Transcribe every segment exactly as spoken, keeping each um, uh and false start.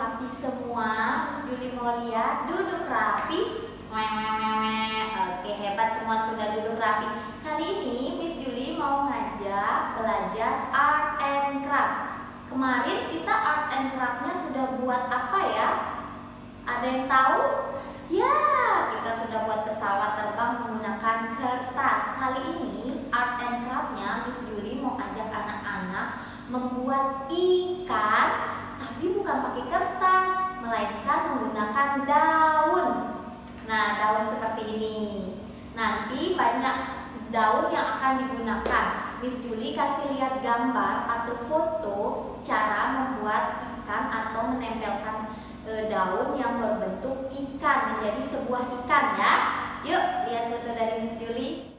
rapi semua? Miss Juli mau lihat duduk rapi. Oke, hebat, semua sudah duduk rapi. Kali ini Miss Juli mau ngajak belajar art and craft. Kemarin kita art and craftnya sudah buat apa ya? Ada yang tahu? Ya, kita sudah buat pesawat terbang menggunakan kertas. Kali ini art and craftnya Miss Juli mau ajak anak-anak membuat ikan, tapi bukan pakai kertas, melainkan menggunakan daun. Nah, daun seperti ini. Nanti banyak daun yang akan digunakan. Miss Juli kasih lihat gambar atau foto cara membuat ikan atau menempelkan e, daun yang berbentuk ikan menjadi sebuah ikan ya. Yuk, lihat foto dari Miss Juli.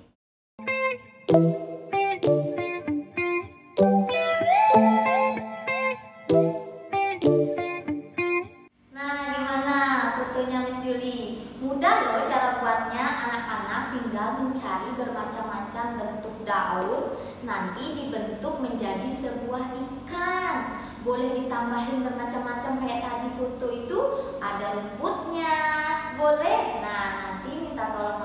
Nah, gimana fotonya Miss Juli? Mudah loh cara buatnya, anak-anak tinggal mencari bermacam-macam bentuk daun, nanti dibentuk menjadi sebuah ikan. Boleh ditambahin bermacam-macam kayak tadi foto itu, ada rumputnya, boleh. Nah, nanti minta tolong